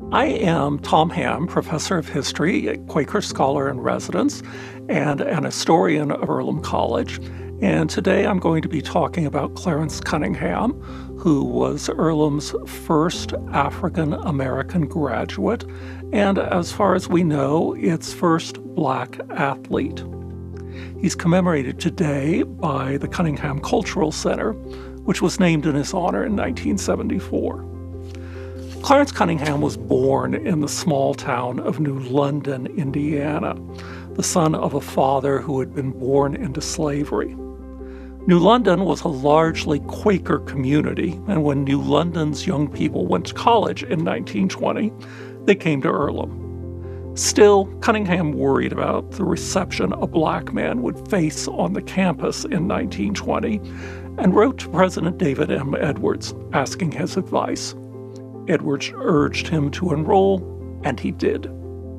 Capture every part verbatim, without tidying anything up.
I am Tom Hamm, professor of history, a Quaker scholar in residence, and an historian of Earlham College. And today I'm going to be talking about Clarence Cunningham, who was Earlham's first African-American graduate, and as far as we know, its first black athlete. He's commemorated today by the Cunningham Cultural Center, which was named in his honor in nineteen seventy-four. Clarence Cunningham was born in the small town of New London, Indiana, the son of a father who had been born into slavery. New London was a largely Quaker community, and when New London's young people went to college in nineteen twenty, they came to Earlham. Still, Cunningham worried about the reception a black man would face on the campus in nineteen twenty and wrote to President David M. Edwards asking his advice. Edwards urged him to enroll, and he did.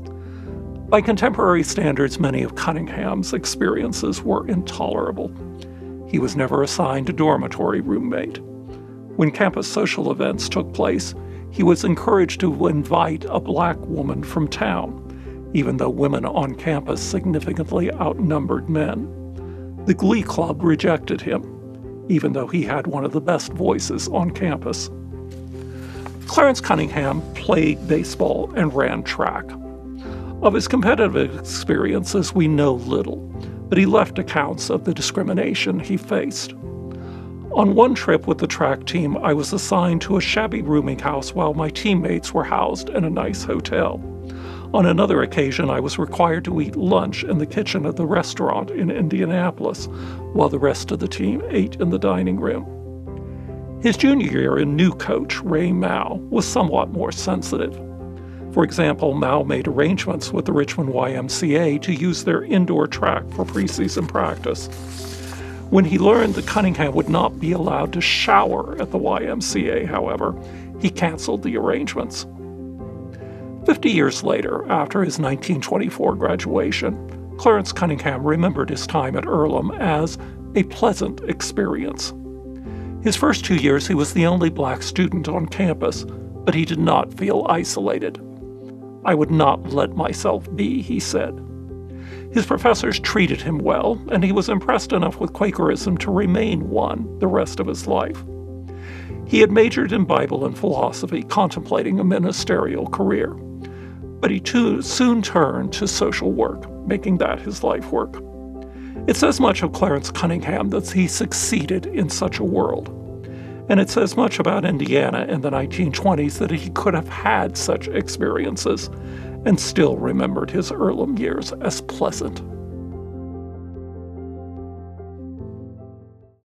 By contemporary standards, many of Cunningham's experiences were intolerable. He was never assigned a dormitory roommate. When campus social events took place, he was encouraged to invite a black woman from town, even though women on campus significantly outnumbered men. The Glee Club rejected him, even though he had one of the best voices on campus. Clarence Cunningham played baseball and ran track. Of his competitive experiences, we know little, but he left accounts of the discrimination he faced. On one trip with the track team, I was assigned to a shabby rooming house while my teammates were housed in a nice hotel. On another occasion, I was required to eat lunch in the kitchen of the restaurant in Indianapolis, while the rest of the team ate in the dining room. His junior year, a new coach, Ray Mao, was somewhat more sensitive. For example, Mao made arrangements with the Richmond Y M C A to use their indoor track for preseason practice. When he learned that Cunningham would not be allowed to shower at the Y M C A, however, he canceled the arrangements. Fifty years later, after his nineteen twenty-four graduation, Clarence Cunningham remembered his time at Earlham as a pleasant experience. His first two years, he was the only black student on campus, but he did not feel isolated. "I would not let myself be," he said. His professors treated him well, and he was impressed enough with Quakerism to remain one the rest of his life. He had majored in Bible and philosophy, contemplating a ministerial career. But he too soon turned to social work, making that his life work. It says much of Clarence Cunningham that he succeeded in such a world. And it says much about Indiana in the nineteen twenties that he could have had such experiences and still remembered his Earlham years as pleasant.